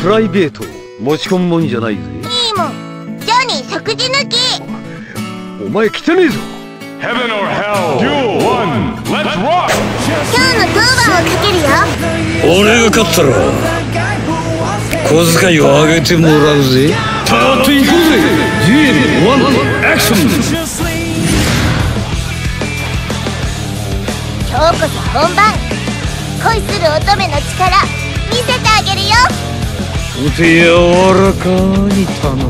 プライベート持ち込むもんじゃないぜ。 いいもん。ジョニー即時抜き。 お前来てねえぞ。 Heaven or hell, duel one, let's rock! 今日の当番をかけるよ。 俺が勝ったら小遣いをあげてもらうぜ。たっていこうぜ。デュエル1アクション。 今日こそ本番。恋する乙女の力見せてあげるよ。 お手柔らかに頼む。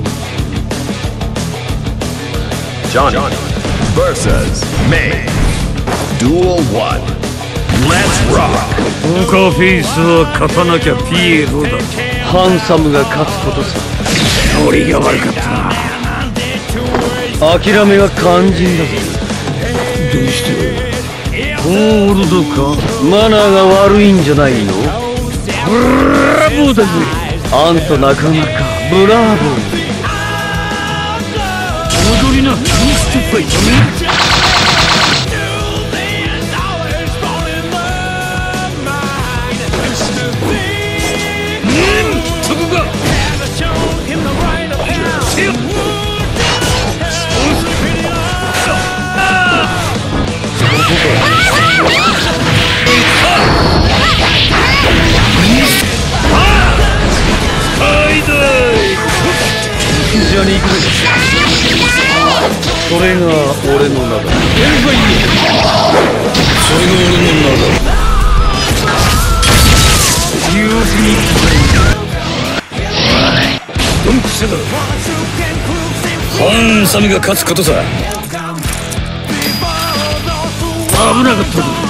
Johnny versus May. Duel 1. Let's rock! ポーカーフェイスは勝たなきゃピエロだ。 ハンサムが勝つことさ。 俺が悪かったな。 諦めが肝心だぜ。 どうしてホールドか。 マナーが悪いんじゃないの？ ブラボーだぜ。 あんたなかなかブラボー。 踊りなミスティファイト。そこか。 じゃに行くぜ。それが俺の名だ。 それが俺の名だ。ドンピシャだ。ハンサムが勝つことさ。危なかったぞ。